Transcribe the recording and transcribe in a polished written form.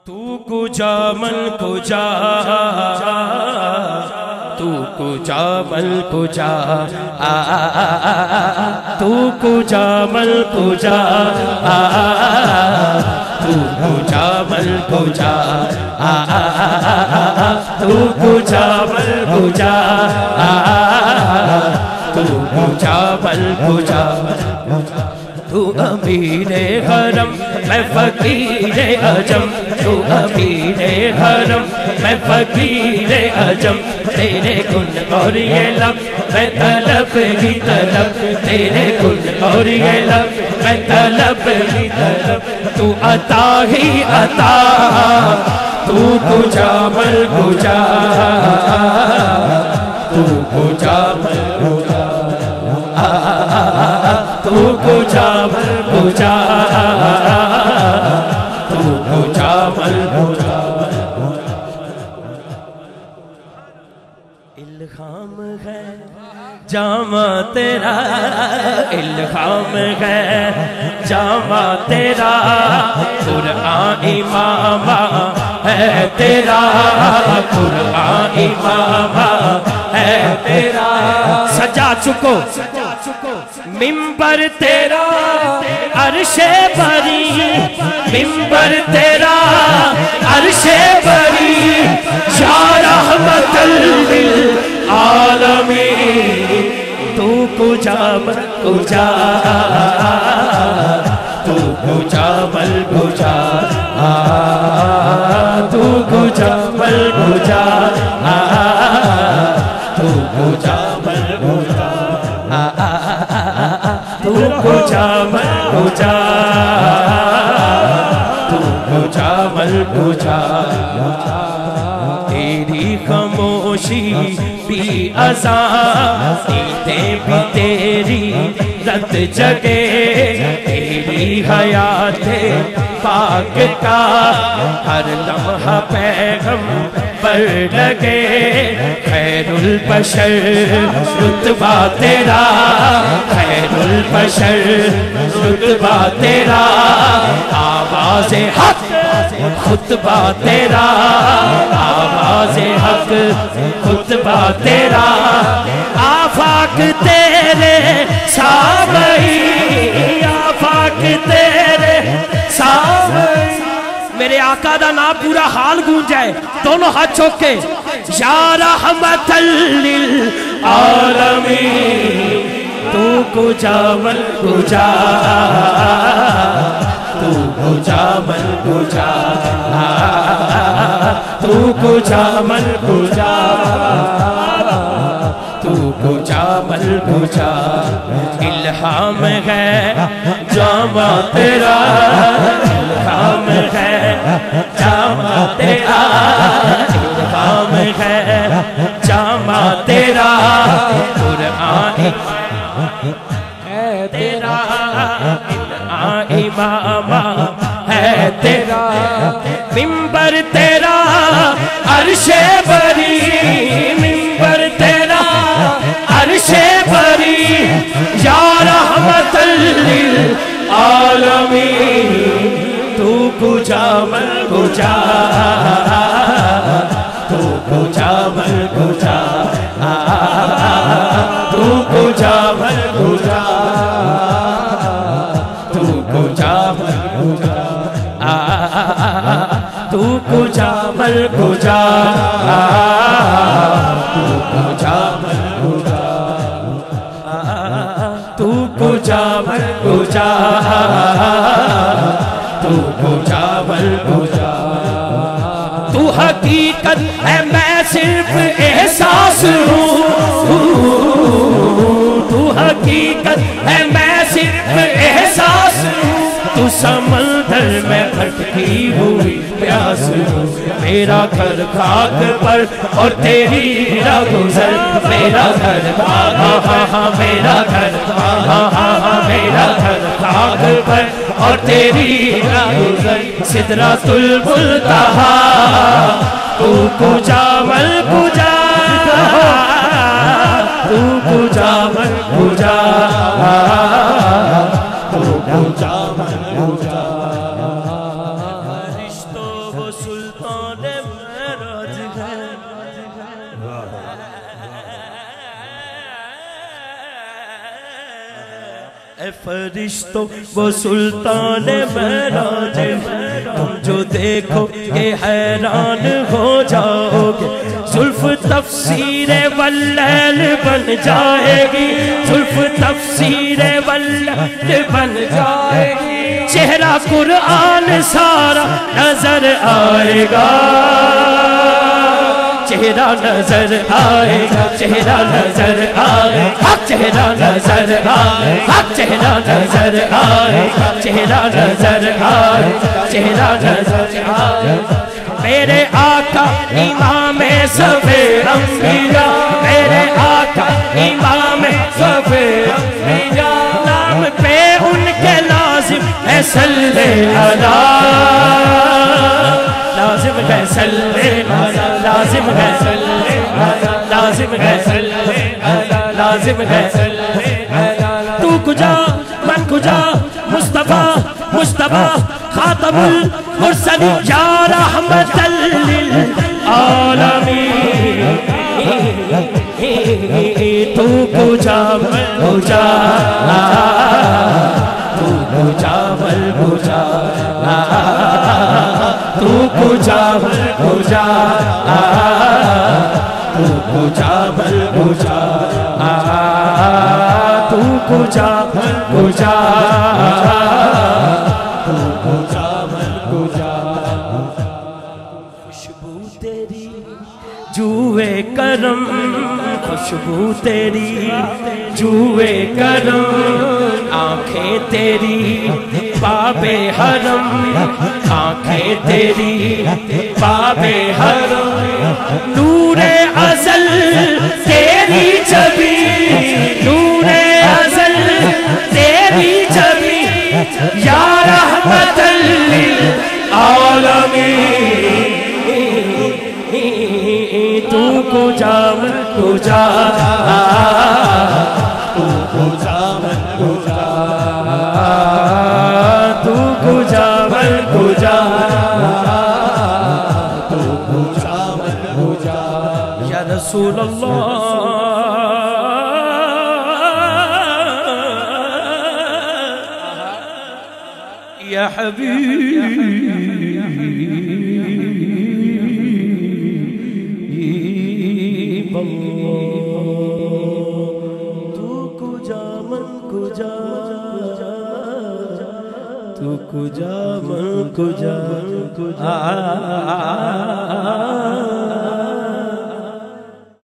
तू कुजा मन कुजा, तू कुजा मन कुजा, तू कुजा मन कुजा, तू कुजा मन कुजा, तू कुजा मन कुजा, तू कुजा मन कुजा। तू अमीरे हरम मैं फकीरे अजम, तू अमीरे हरम मैं फकीरे अजम। तेरे गुण और ये लब मैं तलब ही तलब, तेरे गुण और ये लब मैं तलब ही तलब। तू अता ही अता, तू कुजा मन कुजा, तू कुजा मन कुजा, तू कुजा मन कुजा, तू कुजा मन कुजा। इल्हाम है जामा तेरा, इल्हाम है जामा तेरा, कुरान इमामा है तेरा, कुरान इमामा है तेरा। सजा चुको मिंबर तेरा अर्शे बरी, मिंबर तेरा अर्शे बरी, या रहमतल लिल आलमीन। तू कुजा मन कुजा, तू कुजा मन कुजा, तू कुजा मन कुजा, तू कुजा मन कुजा, तू कुजा मन कुजा, तू कुजा मन कुजा। तेरी खामोशी भी अज़ां, नींदें भी तेरी रत जगे, तेरी हयात पाक का हर लम्हा पैगंबर लगे। खैरुल बशर रुतबा तेरा, खैरुल बशर रुतबा तेरा, आवाज़े हक खुतबा तेरा, आवाज़े हक खुतबा तेरा। आफाक तेरे सामई, आफाक तेरे सामई। मेरे आका दा नाम पूरा हाल गूंज जाए, दोनों हाथ चौक के, या रहमतल लिल आलमीन। तू कुजा मन कुजा, तू कुजा मन कुजा, तू कुजा मन कुजा, तू कुजा मन कुजा। इल्हाम है जामा तेरा, इल्हाम है जामा तेरा, इल्हाम है जामा तेरा, कुरान है तेरा, इमामा है तेरा। मिंबर तेरा अर्शे बरी, मिंबर तेरा अर्शे बरी, या रहमतल लिल आलमीन। तू कुजा मन कुजा, तू कुजा मन कुजा, तू कुजा मन कुजा, तू कुजा मन कुजा, तू कुजा मन कुजा, तू कुजा मन कुजा, तू कुजा मन कुजा, तू कुजा मन कुजा। तू हकीकत है मैं सिर्फ एहसास हूँ, तू हकीकत है मैं सिर्फ एहसास हूँ। तू समंदर में भटकी हुई प्यास हूँ, मेरा घर खाक पर और तेरी राह गुज़र। मेरा घर खाक, मेरा घर मेरा घर खाक पर और तेरी राह गुज़र। सिदरातुल मुंतहा तू कुजा मन कुजा, तू कुजा मन कुजा, तू कुजा मन कुजा। रिश्तों वो سلطان معراج ہے اے فرشتوں وہ سلطان معراج ہے تم جو دیکھو کہ حیران ہو جاؤ گے زلف تفسیر واللیل بن جائے گی زلف تفسیر واللیل بن جائے گی چہرہ قرآن سارا نظر آئے گا چہرہ نظر آئے گا چہرہ نظر آئے گا چہرہ نظر آئے گا چہرہ نظر آئے گا چہرہ نظر آئے گا چہرہ نظر آئے گا میرے آقا امام صفِ انبیاء میرے آقا امام صفِ انبیاء نام پہ ان کے لازم ہے صلی اللہ لازم ہے صلی اللہ لازم ہے صلی اللہ لازم ہے صلی اللہ لازم ہے صلی اللہ تو کجا من کجا مصطفیٰ مصطفیٰ خاتم المرسلین یا رحمت للعالمین تو کجا من کجا تو کجا من کجا تو کجا من کجا تو کجا من کجا تو کجا من کجا تو کجا من کجا خوشبو تیری جوئے کرم خوشبو تیری جوئے کرم آنکھیں تیری باب حرم آنکھیں تیری باب حرم نور ازل تیری جبی نور ازل تیری جبی یا رحمت للعالمین تو کجا من کجا تو کجا من کجا تو کجا من کجا تو کجا من کجا یا رسول اللہ یا حبیب تو کجا من کجا تو کجا من کجا